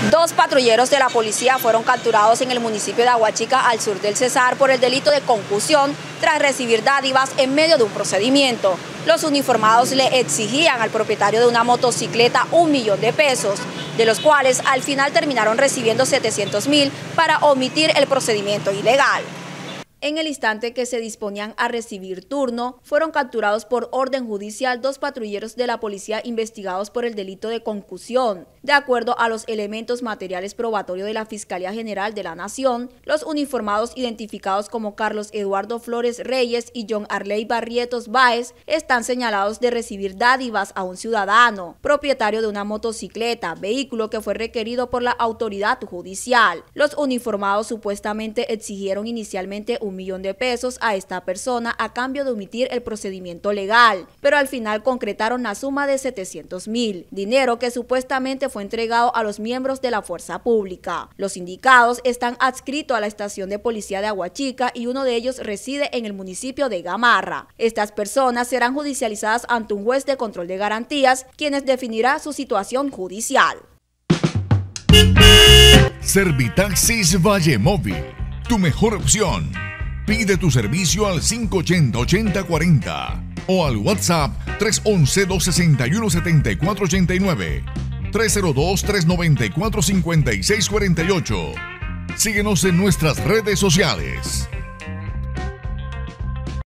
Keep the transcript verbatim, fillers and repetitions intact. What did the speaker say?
Dos patrulleros de la policía fueron capturados en el municipio de Aguachica, al sur del Cesar, por el delito de concusión tras recibir dádivas en medio de un procedimiento. Los uniformados le exigían al propietario de una motocicleta un millón de pesos, de los cuales al final terminaron recibiendo setecientos mil para omitir el procedimiento ilegal. En el instante que se disponían a recibir turno, fueron capturados por orden judicial dos patrulleros de la policía investigados por el delito de concusión. De acuerdo a los elementos materiales probatorios de la Fiscalía General de la Nación, los uniformados identificados como Carlos Eduardo Flores Reyes y John Arley Barrietos Báez están señalados de recibir dádivas a un ciudadano, propietario de una motocicleta, vehículo que fue requerido por la autoridad judicial. Los uniformados supuestamente exigieron inicialmente un un millón de pesos a esta persona a cambio de omitir el procedimiento legal, pero al final concretaron la suma de setecientos mil, dinero que supuestamente fue entregado a los miembros de la fuerza pública. Los indicados están adscritos a la estación de policía de Aguachica y uno de ellos reside en el municipio de Gamarra. Estas personas serán judicializadas ante un juez de control de garantías, quienes definirá su situación judicial. Servitaxis Vallemóvil, tu mejor opción. Pide tu servicio al cinco ochenta, ochenta cuarenta o al WhatsApp tres once, dos sesenta y uno, setenta y cuatro ochenta y nueve, tres cero dos, tres noventa y cuatro, cincuenta y seis cuarenta y ocho. Síguenos en nuestras redes sociales.